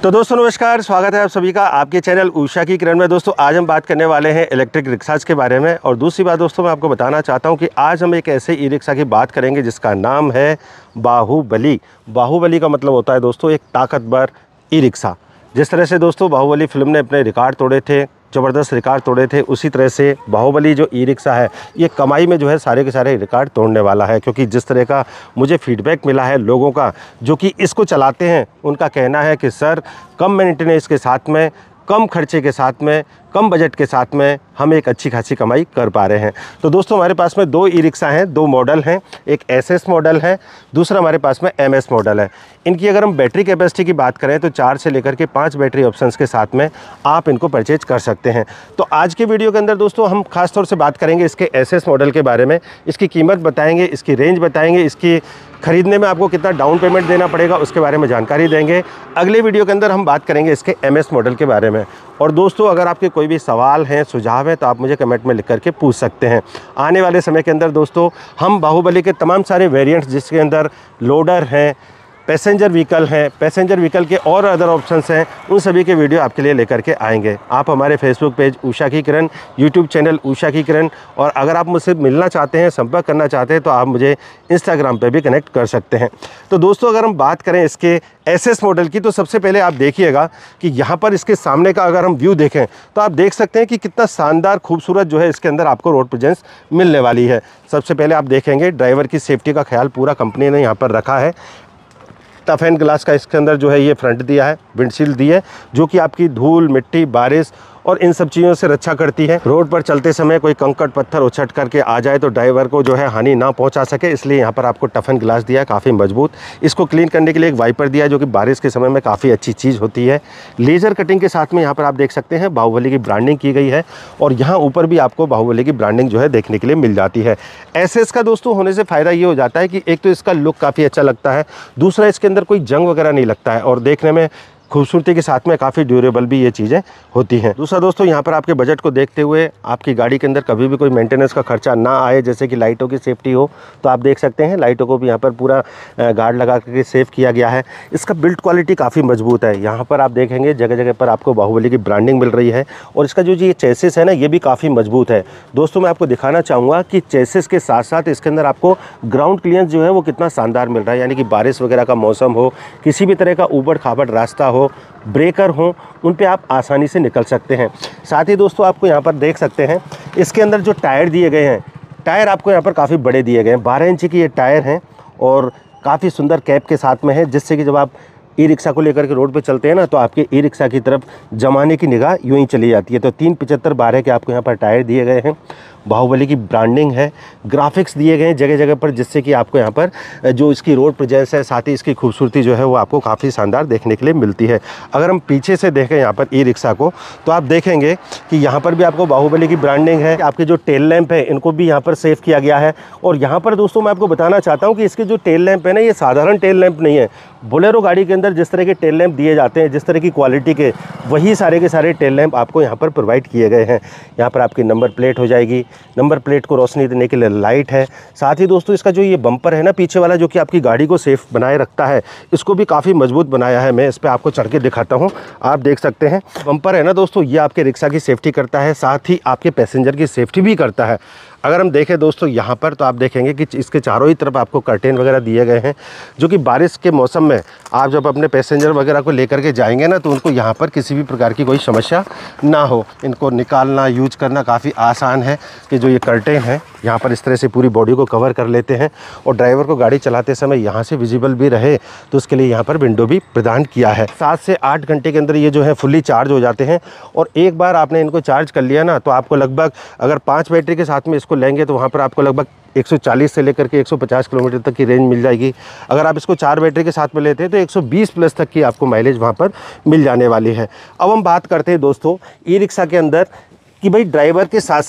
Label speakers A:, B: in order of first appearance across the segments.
A: तो दोस्तों नमस्कार, स्वागत है आप सभी का आपके चैनल उषा की किरण में। दोस्तों आज हम बात करने वाले हैं इलेक्ट्रिक रिक्शाज के बारे में। और दूसरी बात दोस्तों मैं आपको बताना चाहता हूं कि आज हम एक ऐसे ई रिक्शा की बात करेंगे जिसका नाम है बाहुबली। बाहुबली का मतलब होता है दोस्तों एक ताकतवर ई रिक्शा। जिस तरह से दोस्तों बाहुबली फिल्म ने अपने रिकॉर्ड तोड़े थे, ज़बरदस्त रिकॉर्ड तोड़े थे, उसी तरह से बाहुबली जो ई रिक्शा है ये कमाई में जो है सारे के सारे रिकॉर्ड तोड़ने वाला है। क्योंकि जिस तरह का मुझे फीडबैक मिला है लोगों का जो कि इसको चलाते हैं, उनका कहना है कि सर कम मेंटेनेंस के साथ में, कम खर्चे के साथ में, कम बजट के साथ में हम एक अच्छी खासी कमाई कर पा रहे हैं। तो दोस्तों हमारे पास में दो ई रिक्शा हैं, दो मॉडल हैं। एक एसएस मॉडल है, दूसरा हमारे पास में एमएस मॉडल है। इनकी अगर हम बैटरी कैपेसिटी की बात करें तो 4 से लेकर के 5 बैटरी ऑप्शंस के साथ में आप इनको परचेज कर सकते हैं। तो आज के वीडियो के अंदर दोस्तों हम खास तौर से बात करेंगे इसके एसएस मॉडल के बारे में। इसकी कीमत बताएंगे, इसकी रेंज बताएंगे, इसकी खरीदने में आपको कितना डाउन पेमेंट देना पड़ेगा उसके बारे में जानकारी देंगे। अगले वीडियो के अंदर हम बात करेंगे इसके एमएस मॉडल के बारे में। और दोस्तों अगर आपके कोई भी सवाल हैं, सुझाव हैं तो आप मुझे कमेंट में लिख करके पूछ सकते हैं। आने वाले समय के अंदर दोस्तों हम बाहुबली के तमाम सारे वेरिएंट्स जिसके अंदर लोडर हैं, पैसेंजर व्हीकल हैं, पैसेंजर व्हीकल के और अदर ऑप्शंस हैं, उन सभी के वीडियो आपके लिए लेकर के आएंगे। आप हमारे फेसबुक पेज उषा की किरण, यूट्यूब चैनल उषा की किरण, और अगर आप मुझसे मिलना चाहते हैं, संपर्क करना चाहते हैं तो आप मुझे इंस्टाग्राम पे भी कनेक्ट कर सकते हैं। तो दोस्तों अगर हम बात करें इसके एसएस मॉडल की तो सबसे पहले आप देखिएगा कि यहाँ पर इसके सामने का अगर हम व्यू देखें तो आप देख सकते हैं कि कितना शानदार खूबसूरत जो है इसके अंदर आपको रोड प्रेजेंस मिलने वाली है। सबसे पहले आप देखेंगे ड्राइवर की सेफ्टी का ख्याल पूरा कंपनी ने यहाँ पर रखा है। टफ एंड ग्लास का इसके अंदर जो है ये फ्रंट दिया है, विंडशील्ड दी है जो कि आपकी धूल, मिट्टी, बारिश और इन सब चीज़ों से रक्षा करती है। रोड पर चलते समय कोई कंकड़ पत्थर उछट करके आ जाए तो ड्राइवर को जो है हानि ना पहुंचा सके, इसलिए यहाँ पर आपको टफ एंड ग्लास दिया है, काफ़ी मजबूत। इसको क्लीन करने के लिए एक वाइपर दिया है जो कि बारिश के समय में काफ़ी अच्छी चीज़ होती है। लेज़र कटिंग के साथ में यहाँ पर आप देख सकते हैं बाहुबली की ब्रांडिंग की गई है और यहाँ ऊपर भी आपको बाहुबली की ब्रांडिंग जो है देखने के लिए मिल जाती है। एसएस का दोस्तों होने से फ़ायदा ये हो जाता है कि एक तो इसका लुक काफ़ी अच्छा लगता है, दूसरा इसके अंदर कोई जंग वगैरह नहीं लगता है और देखने में खूबसूरती के साथ में काफ़ी ड्यूरेबल भी ये चीज़ें होती हैं। दूसरा दोस्तों यहाँ पर आपके बजट को देखते हुए आपकी गाड़ी के अंदर कभी भी कोई मेंटेनेंस का खर्चा ना आए, जैसे कि लाइटों की सेफ्टी हो, तो आप देख सकते हैं लाइटों को भी यहाँ पर पूरा गार्ड लगा करके सेव किया गया है। इसका बिल्ड क्वालिटी काफ़ी मजबूत है। यहाँ पर आप देखेंगे जगह जगह पर आपको बाहुबली की ब्रांडिंग मिल रही है और इसका जो ये चेसिस है ना ये भी काफ़ी मजबूत है। दोस्तों मैं आपको दिखाना चाहूँगा कि चेसिस के साथ साथ इसके अंदर आपको ग्राउंड क्लियरेंस जो है वो कितना शानदार मिल रहा है। यानी कि बारिश वगैरह का मौसम हो, किसी भी तरह का ऊबड़ खाबड़ रास्ता हो, ब्रेकर हो, उन पे आप आसानी से निकल सकते हैं। साथ ही दोस्तों आपको यहाँ पर देख सकते हैं इसके अंदर जो टायर दिए गए हैं, टायर आपको यहाँ पर काफ़ी बड़े दिए गए हैं। 12 इंच की ये टायर हैं और काफ़ी सुंदर कैप के साथ में है, जिससे कि जब आप ई रिक्शा को लेकर के रोड पे चलते हैं ना तो आपके ई रिक्शा की तरफ जमाने की निगाह यूं ही चली जाती है। तो 375/12 के आपको यहाँ पर टायर दिए गए हैं, बाहुबली की ब्रांडिंग है, ग्राफिक्स दिए गए हैं जगह जगह पर, जिससे कि आपको यहाँ पर जो इसकी रोड प्रेजेंस है, साथ ही इसकी खूबसूरती जो है वो आपको काफ़ी शानदार देखने के लिए मिलती है। अगर हम पीछे से देखें यहाँ पर ई रिक्शा को तो आप देखेंगे कि यहाँ पर भी आपको बाहुबली की ब्रांडिंग है। आपके जो टेल लैंप है इनको भी यहाँ पर सेव किया गया है। और यहाँ पर दोस्तों मैं आपको बताना चाहता हूँ कि इसके जो टेल लैंप है ना ये साधारण टेल लैंप नहीं है। बोलेरो गाड़ी के अंदर जिस तरह के टेल लैंप दिए जाते हैं, जिस तरह की क्वालिटी के, वही सारे के सारे टेल लैंप आपको यहाँ पर प्रोवाइड किए गए हैं। यहाँ पर आपकी नंबर प्लेट हो जाएगी, नंबर प्लेट को रोशनी देने के लिए लाइट है। साथ ही दोस्तों इसका जो ये बम्पर है ना पीछे वाला, जो कि आपकी गाड़ी को सेफ बनाए रखता है, इसको भी काफ़ी मजबूत बनाया है। मैं इस पर आपको चढ़ के दिखाता हूँ, आप देख सकते हैं। बम्पर है ना दोस्तों ये आपके रिक्शा की सेफ्टी करता है, साथ ही आपके पैसेंजर की सेफ्टी भी करता है। अगर हम देखें दोस्तों यहाँ पर तो आप देखेंगे कि इसके चारों ही तरफ आपको कर्टेन वगैरह दिए गए हैं, जो कि बारिश के मौसम में आप जब अपने पैसेंजर वगैरह को लेकर के जाएंगे ना तो उनको यहाँ पर किसी भी प्रकार की कोई समस्या ना हो। इनको निकालना, यूज करना काफ़ी आसान है कि जो ये कर्टेन है यहाँ पर इस तरह से पूरी बॉडी को कवर कर लेते हैं और ड्राइवर को गाड़ी चलाते समय यहाँ से विजिबल भी रहे तो उसके लिए यहाँ पर विंडो भी प्रदान किया है। 7 से 8 घंटे के अंदर ये जो है फुल्ली चार्ज हो जाते हैं और एक बार आपने इनको चार्ज कर लिया ना तो आपको लगभग, अगर 5 बैटरी के साथ में इसको लेंगे तो वहाँ पर आपको लगभग 140 से लेकर के 150 किलोमीटर तक की रेंज मिल जाएगी। अगर आप इसको 4 बैटरी के साथ में लेते हैं तो 120 प्लस तक की आपको माइलेज वहाँ पर मिल जाने वाली है। अब हम बात करते हैं दोस्तों ई रिक्शा के अंदर कि भाई ड्राइवर के साथ साथ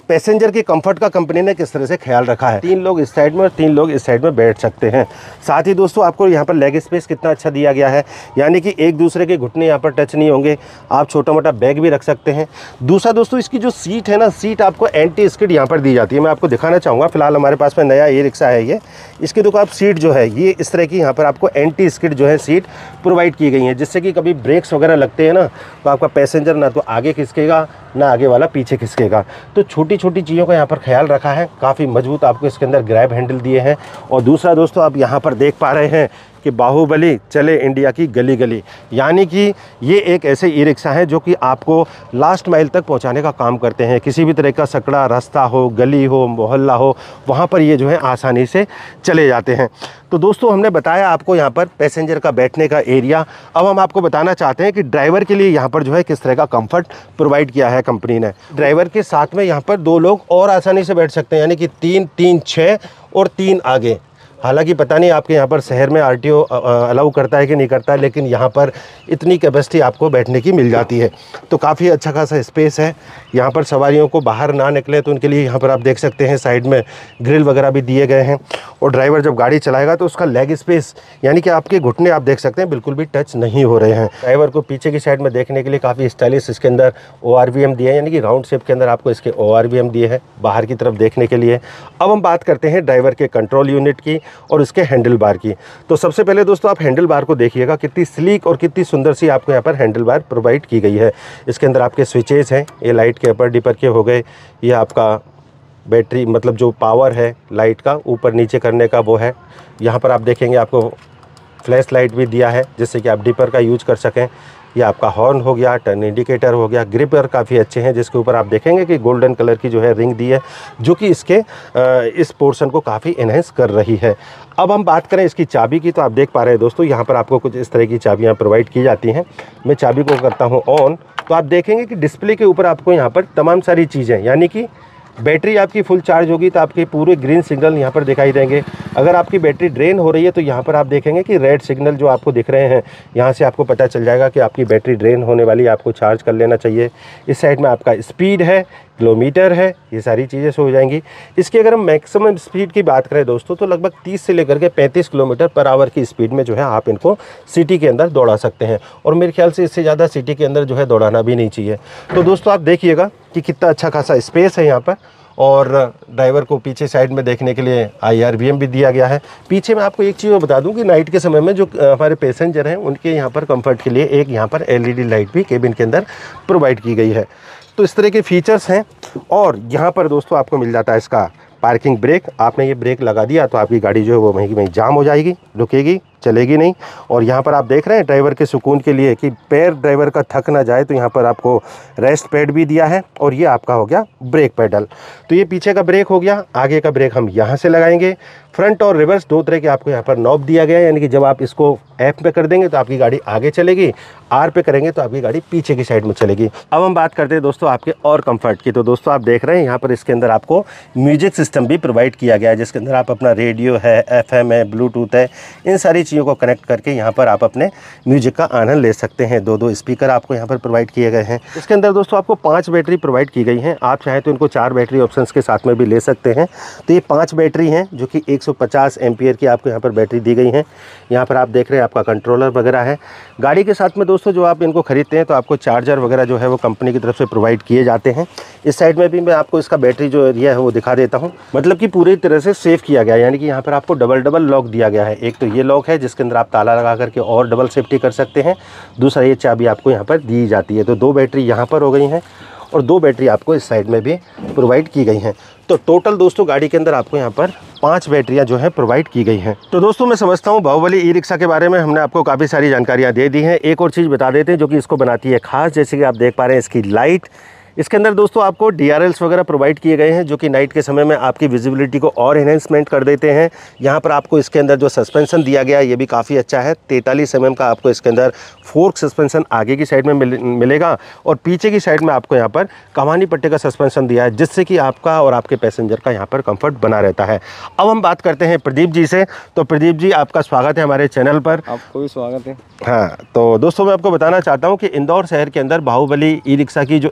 A: पैसेंजर के कंफर्ट का कंपनी ने किस तरह से ख्याल रखा है। 3 लोग इस साइड में और 3 लोग इस साइड में बैठ सकते हैं। साथ ही दोस्तों आपको यहाँ पर लेग स्पेस कितना अच्छा दिया गया है, यानी कि एक दूसरे के घुटने यहाँ पर टच नहीं होंगे, आप छोटा मोटा बैग भी रख सकते हैं। दूसरा दोस्तों इसकी जो सीट है ना, सीट आपको एंटी स्किड यहाँ पर दी जाती है। मैं आपको दिखाना चाहूँगा, फिलहाल हमारे पास में नया ई रिक्शा है ये, इसकी तो आप सीट जो है ये इस तरह की यहाँ पर आपको एंटी स्किड जो है सीट प्रोवाइड की गई है, जिससे कि कभी ब्रेक्स वगैरह लगते हैं ना तो आपका पैसेंजर ना तो आगे खिसकेगा ना आगे वाला पीछे खिसकेगा। तो छोटी छोटी चीज़ों का यहाँ पर ख्याल रखा है। काफ़ी मजबूत आपको इसके अंदर ग्रैब हैंडल दिए हैं। और दूसरा दोस्तों आप यहाँ पर देख पा रहे हैं कि बाहुबली चले इंडिया की गली गली, यानी कि ये एक ऐसे ई रिक्शा है जो कि आपको लास्ट माइल तक पहुंचाने का काम करते हैं। किसी भी तरह का सकड़ा रास्ता हो, गली हो, मोहल्ला हो, वहाँ पर ये जो है आसानी से चले जाते हैं। तो दोस्तों हमने बताया आपको यहाँ पर पैसेंजर का बैठने का एरिया। अब हम आपको बताना चाहते हैं कि ड्राइवर के लिए यहाँ पर जो है किस तरह का कंफर्ट प्रोवाइड किया है कंपनी ने। ड्राइवर के साथ में यहाँ पर 2 लोग और आसानी से बैठ सकते हैं, यानी कि 3, 3, 6 और 3 आगे। हालांकि पता नहीं आपके यहाँ पर शहर में आरटीओ अलाउ करता है कि नहीं करता है, लेकिन यहाँ पर इतनी कैपेसिटी आपको बैठने की मिल जाती है। तो काफ़ी अच्छा खासा स्पेस है। यहाँ पर सवारियों को बाहर ना निकले तो उनके लिए यहाँ पर आप देख सकते हैं साइड में ग्रिल वगैरह भी दिए गए हैं। और ड्राइवर जब गाड़ी चलाएगा तो उसका लेग स्पेस, यानी कि आपके घुटने आप देख सकते हैं बिल्कुल भी टच नहीं हो रहे हैं। ड्राइवर को पीछे की साइड में देखने के लिए काफ़ी स्टाइलिश इसके अंदर ORVM दिए हैं, यानी कि राउंड शेप के अंदर आपको इसके ORVM दिए हैं बाहर की तरफ देखने के लिए। अब हम बात करते हैं ड्राइवर के कंट्रोल यूनिट की और इसके हैंडल बार की। तो सबसे पहले दोस्तों आप हैंडल बार को देखिएगा, कितनी स्लीक और कितनी सुंदर सी आपको यहाँ पर हैंडल बार प्रोवाइड की गई है। इसके अंदर आपके स्विचेस हैं, ये लाइट के अपर डिपर के हो गए, ये आपका बैटरी मतलब जो पावर है लाइट का ऊपर नीचे करने का वो है। यहाँ पर आप देखेंगे आपको फ्लैश लाइट भी दिया है जिससे कि आप डिपर का यूज कर सकें। ये आपका हॉर्न हो गया, टर्न इंडिकेटर हो गया, ग्रिपर काफ़ी अच्छे हैं जिसके ऊपर आप देखेंगे कि गोल्डन कलर की जो है रिंग दी है, जो कि इसके इस पोर्शन को काफ़ी एनहेंस कर रही है। अब हम बात करें इसकी चाबी की, तो आप देख पा रहे हैं दोस्तों यहाँ पर आपको कुछ इस तरह की चाबियाँ प्रोवाइड की जाती हैं। मैं चाबी को करता हूँ ऑन, तो आप देखेंगे कि डिस्प्ले के ऊपर आपको यहाँ पर तमाम सारी चीज़ें, यानी कि बैटरी आपकी फुल चार्ज होगी तो आपके पूरे ग्रीन सिग्नल यहाँ पर दिखाई देंगे। अगर आपकी बैटरी ड्रेन हो रही है तो यहाँ पर आप देखेंगे कि रेड सिग्नल जो आपको दिख रहे हैं, यहाँ से आपको पता चल जाएगा कि आपकी बैटरी ड्रेन होने वाली है, आपको चार्ज कर लेना चाहिए। इस साइड में आपका स्पीड है, किलोमीटर है, ये सारी चीज़ें शो हो जाएंगी। इसकी अगर हम मैक्सिमम स्पीड की बात करें दोस्तों तो लगभग 30 से लेकर के 35 किलोमीटर पर आवर की स्पीड में जो है आप इनको सिटी के अंदर दौड़ा सकते हैं। और मेरे ख्याल से इससे ज़्यादा सिटी के अंदर जो है दौड़ाना भी नहीं चाहिए। तो दोस्तों आप देखिएगा कि कितना अच्छा खासा स्पेस है यहाँ पर। और ड्राइवर को पीछे साइड में देखने के लिए IRVM भी दिया गया है। पीछे मैं आपको एक चीज़ बता दूं कि नाइट के समय में जो हमारे पैसेंजर हैं उनके यहाँ पर कंफर्ट के लिए एक यहाँ पर LED लाइट भी केबिन के अंदर प्रोवाइड की गई है। तो इस तरह के फीचर्स हैं। और यहाँ पर दोस्तों आपको मिल जाता है इसका पार्किंग ब्रेक। आपने ये ब्रेक लगा दिया तो आपकी गाड़ी जो है वो वहीं की वहीं जाम हो जाएगी, रुकेगी, चलेगी नहीं। और यहाँ पर आप देख रहे हैं ड्राइवर के सुकून के लिए कि पैर ड्राइवर का थक ना जाए तो यहाँ पर आपको रेस्ट पैड भी दिया है। और ये आपका हो गया ब्रेक पैडल। तो ये पीछे का ब्रेक हो गया, आगे का ब्रेक हम यहाँ से लगाएंगे। फ्रंट और रिवर्स 2 तरह के आपको यहाँ पर नॉब दिया गया है, यानी कि जब आप इसको F पे कर देंगे तो आपकी गाड़ी आगे चलेगी, R पे करेंगे तो आपकी गाड़ी पीछे की साइड में चलेगी। अब हम बात करते हैं दोस्तों आपके और कंफर्ट की। तो दोस्तों आप देख रहे हैं यहाँ पर इसके अंदर आपको म्यूजिक सिस्टम भी प्रोवाइड किया गया है, जिसके अंदर आप अपना रेडियो है, FM है, ब्लूटूथ है, इन सारी चीज़ों को कनेक्ट करके यहाँ पर आप अपने म्यूजिक का आनंद ले सकते हैं। 2 स्पीकर आपको यहाँ पर प्रोवाइड किए गए हैं। इसके अंदर दोस्तों आपको 5 बैटरी प्रोवाइड की गई हैं। आप चाहें तो इनको 4 बैटरी ऑप्शंस के साथ में भी ले सकते हैं। तो ये 5 बैटरी हैं जो कि 150 एम्पियर की आपको यहाँ पर बैटरी दी गई हैं। यहाँ पर आप देख रहे हैं आपका कंट्रोलर वगैरह है। गाड़ी के साथ में दोस्तों जो आप इनको खरीदते हैं तो आपको चार्जर वगैरह जो है वो कंपनी की तरफ से प्रोवाइड किए जाते हैं। इस साइड में भी मैं आपको इसका बैटरी जो एरिया है वो दिखा देता हूँ, मतलब कि पूरी तरह से सेफ किया गया है। यानी कि यहाँ पर आपको डबल लॉक दिया गया है। एक तो ये लॉक है जिसके अंदर आप ताला लगा करके और डबल सेफ्टी कर सकते हैं। दूसरा ये चाबी आपको यहाँ पर दी जाती है। तो 2 बैटरी यहाँ पर हो गई हैं और 2 बैटरी आपको इस साइड में भी प्रोवाइड की गई हैं। तो टोटल दोस्तों गाड़ी के अंदर आपको यहाँ पर 5 बैटरियाँ जो है प्रोवाइड की गई हैं। तो दोस्तों मैं समझता हूँ बाहुबली ई रिक्शा के बारे में हमने आपको काफ़ी सारी जानकारियाँ दे दी हैं। एक और चीज़ बता देते हैं जो कि इसको बनाती है खास, जैसे कि आप देख पा रहे हैं इसकी लाइट। इसके अंदर दोस्तों आपको DRLs वगैरह प्रोवाइड किए गए हैं जो कि नाइट के समय में आपकी विजिबिलिटी को और एनहेंसमेंट कर देते हैं। यहाँ पर आपको इसके अंदर जो सस्पेंशन दिया गया है ये भी काफ़ी अच्छा है। 43 mm का आपको इसके अंदर फोर्क सस्पेंशन आगे की साइड में मिलेगा और पीछे की साइड में आपको यहाँ पर कमानी पट्टे का सस्पेंशन दिया है, जिससे कि आपका और आपके पैसेंजर का यहाँ पर कंफर्ट बना रहता है। अब हम बात करते हैं प्रदीप जी से। तो प्रदीप जी आपका स्वागत है हमारे चैनल पर।
B: आपको भी स्वागत है।
A: हाँ, तो दोस्तों मैं आपको बताना चाहता हूँ कि इंदौर शहर के अंदर बाहुबली ई रिक्शा की जो एजेंसी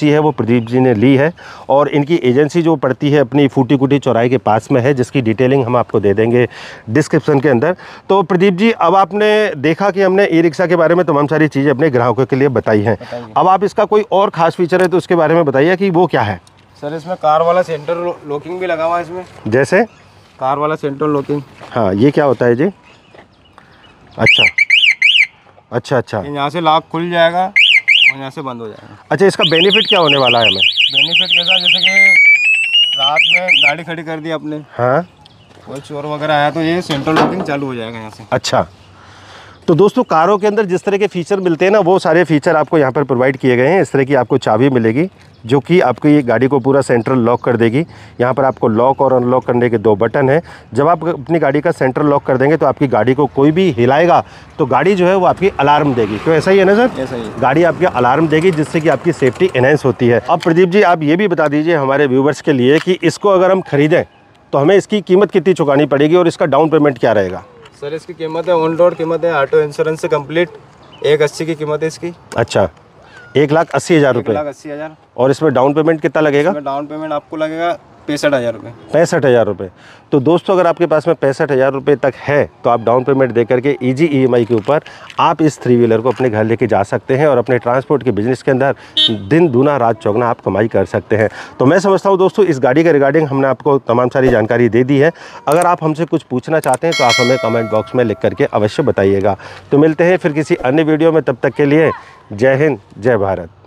A: एजेंसी है वो प्रदीप जी ने ली है, और इनकी एजेंसी जो पड़ती है अपनी फूटी कुटी चौराहे के पास में है, जिसकी डिटेलिंग हम आपको दे देंगे डिस्क्रिप्शन के अंदर। तो प्रदीप जी, अब आपने देखा कि हमने ई रिक्शा के बारे में तमाम सारी चीज़ें अपने ग्राहकों के लिए बताई हैं। अब आप इसका कोई और ख़ास फीचर है तो उसके बारे में बताइए कि वो क्या है।
B: सर इसमें कार वाला सेंटर लॉकिंग भी लगा हुआ है इसमें।
A: जैसे
B: कार वाला सेंटर लॉकिंग।
A: हाँ, ये क्या होता है जी? अच्छा अच्छा अच्छा,
B: यहाँ से लॉक खुल जाएगा और यहाँ से बंद हो जाएगा।
A: अच्छा, इसका बेनिफिट क्या होने वाला है हमें?
B: बेनिफिट कैसा, जैसे कि रात में गाड़ी खड़ी कर दी आपने,
A: हाँ,
B: कोई चोर वगैरह आया तो ये सेंट्रल लॉकिंग चालू हो जाएगा यहाँ से।
A: अच्छा, तो दोस्तों कारों के अंदर जिस तरह के फ़ीचर मिलते हैं ना, वो सारे फीचर आपको यहाँ पर प्रोवाइड किए गए हैं। इस तरह की आपको चाबी मिलेगी जो कि आपकी ये गाड़ी को पूरा सेंट्रल लॉक कर देगी। यहाँ पर आपको लॉक और अनलॉक करने के 2 बटन हैं। जब आप अपनी गाड़ी का सेंट्रल लॉक कर देंगे तो आपकी गाड़ी को कोई भी हिलाएगा तो गाड़ी जो है वो आपकी अलार्म देगी। तो ऐसा ही है ना सर?
B: ऐसा ही,
A: गाड़ी आपकी अलार्म देगी जिससे कि आपकी सेफ्टी एनहेंस होती है। अब प्रदीप जी, आप ये भी बता दीजिए हमारे व्यूवर्स के लिए कि इसको अगर हम खरीदें तो हमें इसकी कीमत कितनी चुकानी पड़ेगी और इसका डाउन पेमेंट क्या रहेगा?
B: सर इसकी कीमत है ऑन रोड कीमत है, ऑटो इंश्योरेंस से कंप्लीट 180 की कीमत है इसकी।
A: अच्छा, 1,80,000 रुपये।
B: 1,80,000।
A: और इसमें डाउन पेमेंट कितना लगेगा?
B: डाउन पेमेंट आपको लगेगा 65,000 रुपये।
A: 65,000 रुपये। तो दोस्तों अगर आपके पास में 65,000 रुपये तक है तो आप डाउन पेमेंट दे करके ईजी ईएमआई के ऊपर आप इस 3 व्हीलर को अपने घर लेके जा सकते हैं और अपने ट्रांसपोर्ट के बिज़नेस के अंदर दिन दूना रात चौगुना आप कमाई कर सकते हैं। तो मैं समझता हूँ दोस्तों इस गाड़ी के रिगार्डिंग हमने आपको तमाम सारी जानकारी दे दी है। अगर आप हमसे कुछ पूछना चाहते हैं तो आप हमें कमेंट बॉक्स में लिख करके अवश्य बताइएगा। तो मिलते हैं फिर किसी अन्य वीडियो में, तब तक के लिए जय हिंद, जय भारत।